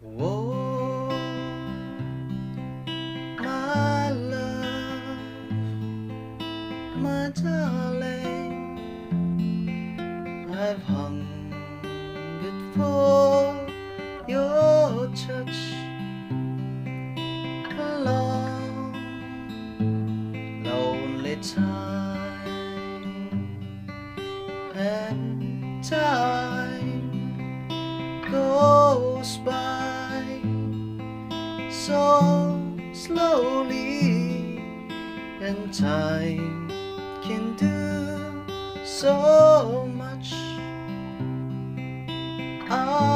Whoa, my love, my darling, I've hungered for your touch a long, lonely time, and time goes by so slowly, and time can do so much.